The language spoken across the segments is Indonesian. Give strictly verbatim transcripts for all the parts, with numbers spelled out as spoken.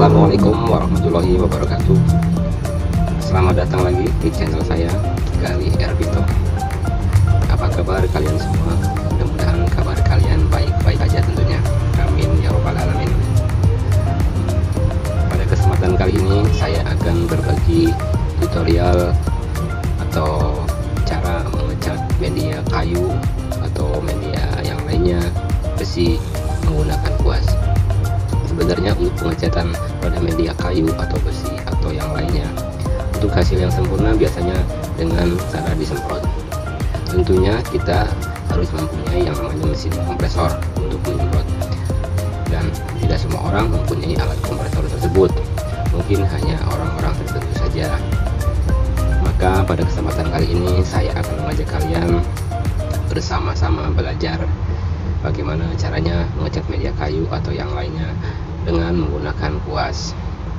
Assalamualaikum warahmatullahi wabarakatuh. Selamat datang lagi di channel saya, Gali Erbito. Apa kabar kalian semua? Mudah-mudahan kabar kalian baik-baik aja tentunya. Amin ya robbal alamin. Pada kesempatan kali ini saya akan berbagi tutorial atau cara mengecat media kayu atau media yang lainnya besi menggunakan kuas. Sebenarnya untuk pengecatan pada media kayu atau besi atau yang lainnya, untuk hasil yang sempurna biasanya dengan cara disemprot. Tentunya kita harus mempunyai yang namanya mesin kompresor untuk menyemprot, dan tidak semua orang mempunyai alat kompresor tersebut, mungkin hanya orang-orang tertentu saja. Maka pada kesempatan kali ini saya akan mengajak kalian bersama-sama belajar bagaimana caranya mengecat media kayu atau yang lainnya dengan menggunakan kuas.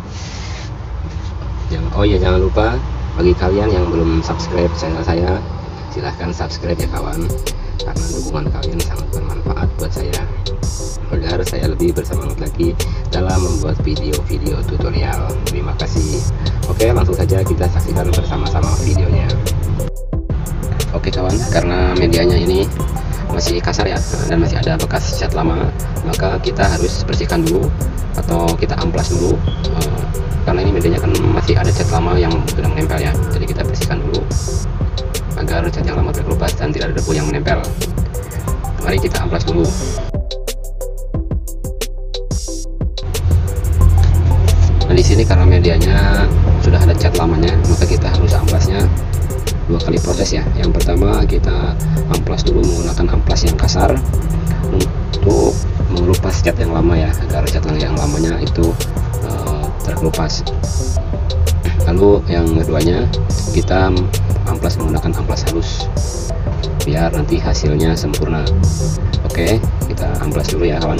Oh ya, jangan lupa bagi kalian yang belum subscribe channel saya, silahkan subscribe ya kawan, karena dukungan kalian sangat bermanfaat buat saya agar saya lebih bersemangat lagi dalam membuat video-video tutorial. Terima kasih. Oke, langsung saja kita saksikan bersama-sama videonya. Oke kawan, karena medianya ini masih kasar ya, dan masih ada bekas cat lama, maka kita harus bersihkan dulu atau kita amplas dulu, uh, karena ini medianya kan masih ada cat lama yang sudah menempel ya. Jadi kita bersihkan dulu agar cat yang lama terkelupas dan tidak ada debu yang menempel. Mari kita amplas dulu. Nah, di sini karena medianya sudah ada cat lamanya, maka kita harus amplasnya dua kali proses ya. Yang pertama kita amplas dulu menggunakan amplas yang kasar untuk mengelupas cat yang lama ya, agar cat yang lamanya itu uh, terkelupas. Lalu yang keduanya kita amplas menggunakan amplas halus biar nanti hasilnya sempurna. Oke, kita amplas dulu ya kawan.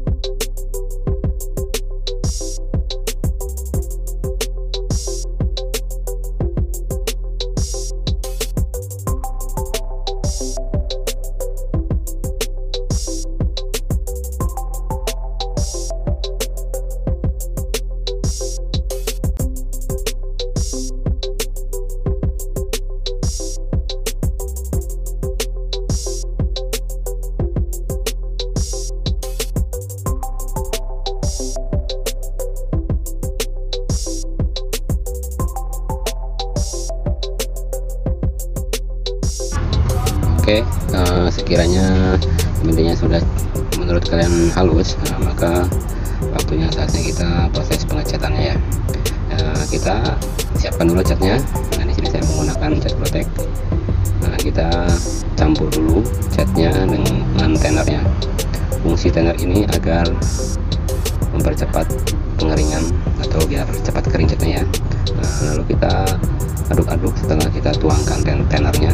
Oke, uh, sekiranya medianya sudah menurut kalian halus, nah, maka waktunya saatnya kita proses pengecatannya ya. Uh, kita siapkan dulu catnya. Nah, di sini saya menggunakan cat protek. Nah, kita campur dulu catnya dengan tenornya. Fungsi tenor ini agar mempercepat pengeringan atau biar cepat kering catnya ya. Nah, lalu kita aduk-aduk setelah kita tuangkan ten tenornya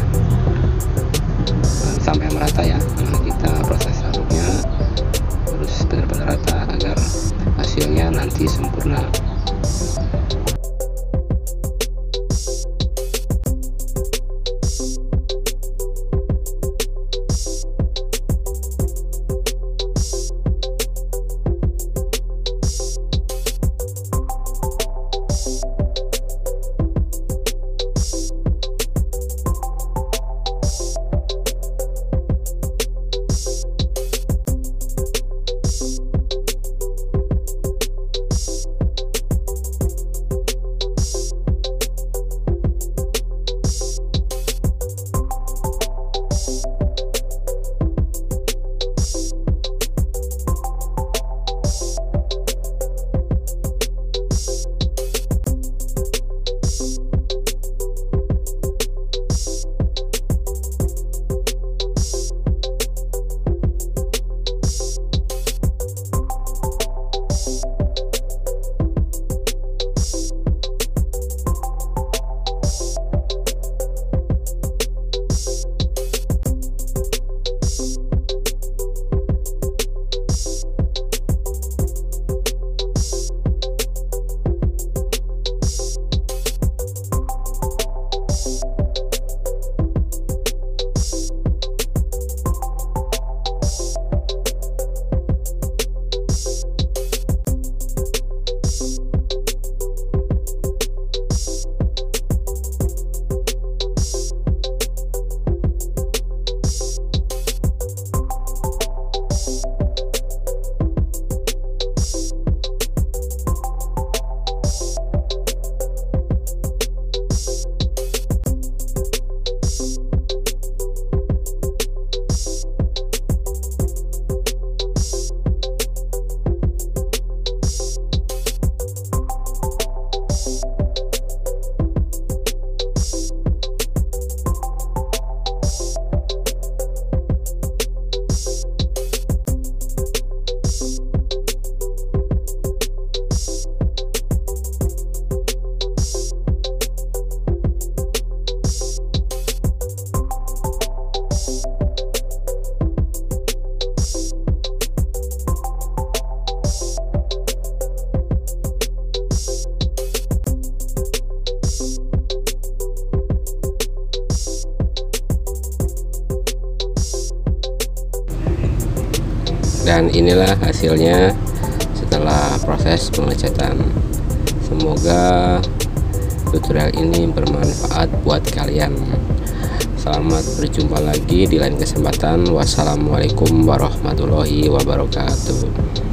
sampai merata ya. Nah, kita proses aduknya harus benar-benar rata agar hasilnya nanti sempurna. Dan inilah hasilnya setelah proses pengecatan. Semoga tutorial ini bermanfaat buat kalian. Selamat berjumpa lagi di lain kesempatan. Wassalamualaikum warahmatullahi wabarakatuh.